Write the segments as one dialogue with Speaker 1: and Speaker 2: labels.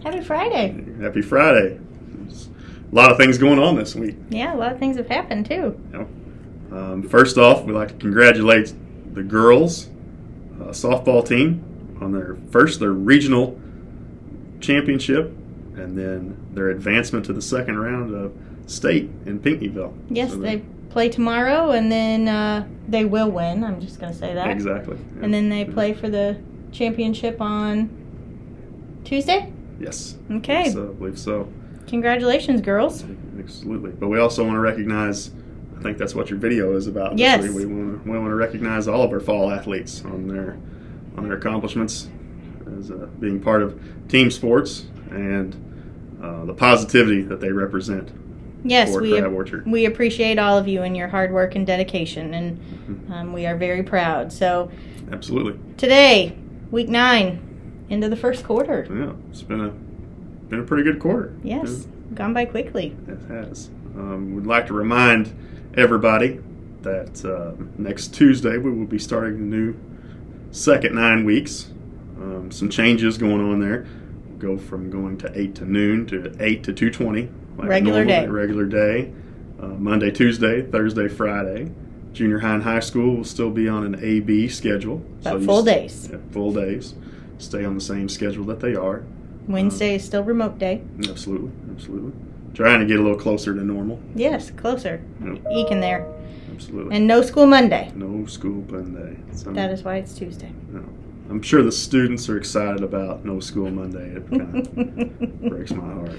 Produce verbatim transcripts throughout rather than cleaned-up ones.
Speaker 1: Happy Friday.
Speaker 2: Happy Friday. There's a lot of things going on this week.
Speaker 1: Yeah, a lot of things have happened too.
Speaker 2: Yep. Um, first off, we'd like to congratulate the girls uh, softball team on their first, their regional championship, and then their advancement to the second round of state in Pinckneyville.
Speaker 1: Yes,
Speaker 2: so
Speaker 1: they play tomorrow, and then uh, they will win. I'm just going to say that.
Speaker 2: Exactly. Yeah.
Speaker 1: And then they play for the championship on Tuesday?
Speaker 2: Yes.
Speaker 1: Okay.
Speaker 2: I believe so. I believe so.
Speaker 1: Congratulations, girls.
Speaker 2: Absolutely. But we also want to recognize, I think that's what your video is about.
Speaker 1: Yes.
Speaker 2: We, we, want to, we want to recognize all of our fall athletes on their on their accomplishments as uh, being part of team sports and uh, the positivity that they represent.
Speaker 1: Yes,
Speaker 2: for
Speaker 1: we,
Speaker 2: Crab Orchard.
Speaker 1: we appreciate all of you and your hard work and dedication, and
Speaker 2: Mm-hmm.
Speaker 1: um, we are very proud. So
Speaker 2: Absolutely.
Speaker 1: today, week nine, into the first quarter.
Speaker 2: Yeah, it's been a been a pretty good quarter.
Speaker 1: Yes, gone by quickly.
Speaker 2: It has. Um, we'd like to remind everybody that uh, next Tuesday we will be starting the new second nine weeks. Um, some changes going on there. We'll go from going to eight to noon to eight to two twenty. Like
Speaker 1: Regular
Speaker 2: normal,
Speaker 1: day.
Speaker 2: Regular day. Uh, Monday, Tuesday, Thursday, Friday. Junior high and high school will still be on an A B schedule.
Speaker 1: But
Speaker 2: you
Speaker 1: full
Speaker 2: s-
Speaker 1: days.
Speaker 2: Yeah, full days. Stay on the same schedule that they are.
Speaker 1: Wednesday is still remote day.
Speaker 2: Absolutely, absolutely. Trying to get a little closer to normal.
Speaker 1: Yes, closer.
Speaker 2: Yep.
Speaker 1: Eking there.
Speaker 2: Absolutely.
Speaker 1: And no school Monday.
Speaker 2: No school Monday. So,
Speaker 1: That is why it's Tuesday.
Speaker 2: no. I'm sure the students are excited about no school Monday. It kind of breaks my heart.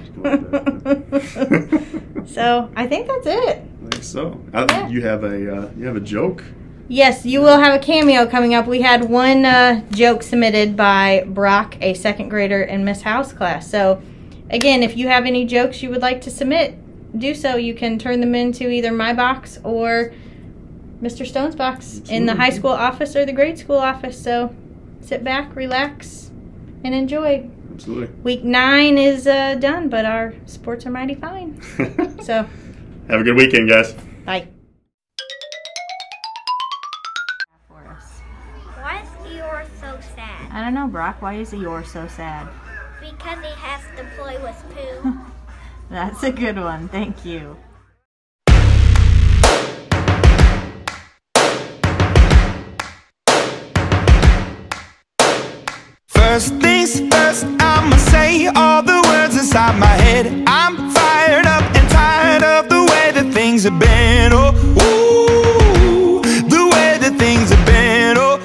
Speaker 2: I
Speaker 1: So I think that's it.
Speaker 2: think so. I,
Speaker 1: Yeah.
Speaker 2: You have a uh, you have a joke.
Speaker 1: Yes, you will have a cameo coming up. We had one uh, joke submitted by Brock, a second grader in Miss House class. So, again, if you have any jokes you would like to submit, do so. You can turn them into either my box or Mister Stone's box in the
Speaker 2: Absolutely.
Speaker 1: high school office or the grade school office. So, sit back, relax, and enjoy.
Speaker 2: Absolutely.
Speaker 1: Week nine is uh, done, but our sports are mighty fine. So,
Speaker 2: Have a good weekend, guys.
Speaker 1: bye.
Speaker 3: Why is Eeyore so sad?
Speaker 1: I don't know, Brock. Why is Eeyore so sad?
Speaker 3: Because he has to play with poo.
Speaker 1: That's a good one. Thank you.
Speaker 4: First things first, I'ma say all the words inside my head. I'm fired up and tired of the way that things have been. Oh, ooh, the way that things have been. Oh,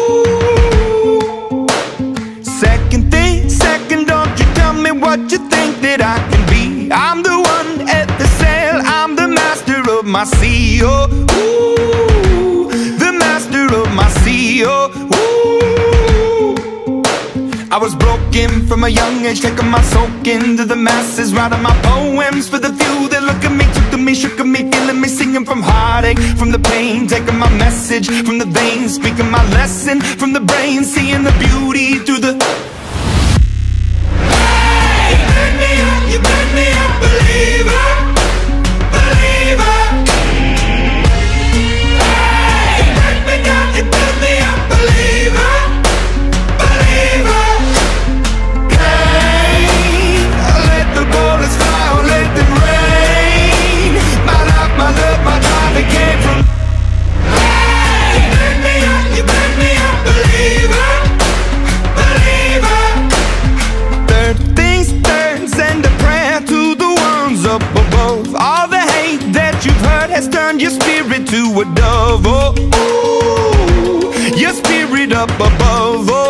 Speaker 4: ooh. Second thing, second, don't you tell me what you think that I can be. I'm the one at the sail, I'm the master of my sea. Oh, ooh, the master of my sea. Oh, ooh. I was broken from a young age, taking my soak into the masses, writing my poems for the few that look at me, took to me, shook at me, feeling me, singing from heartache, from the pain, taking my message from the veins, speaking my lesson from the brain, seeing the beauty through the. Hey, you burn me up, you burn me up, believer, believer. Hey, you burn me down, you burn me up, believer. Has turned your spirit to a dove. Oh, ooh, your spirit up above. Oh,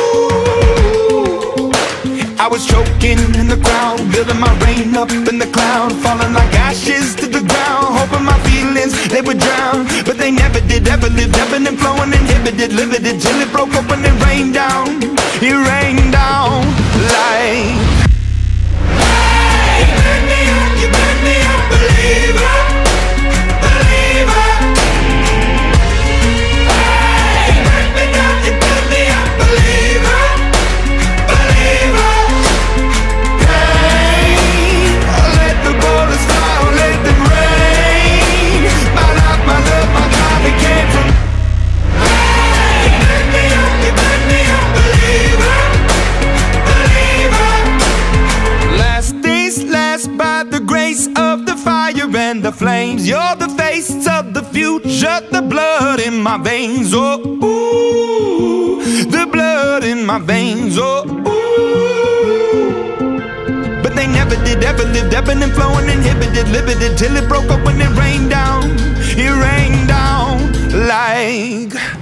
Speaker 4: ooh. I was choking in the crowd, building my rain up in the cloud, falling like ashes to the ground, hoping my feelings they would drown, but they never did. Ever lived, ebbing and flowing, inhibited, limited, till it broke open and rained down. It rained down like. Hey, you burn me up, you burn me up, believer. the flames. You're the face of the future, the blood in my veins. Oh, ooh, the blood in my veins. Oh, ooh. But they never did ever live, ebbing and flowing, inhibited, limited, till it broke up when it rained down. It rained down like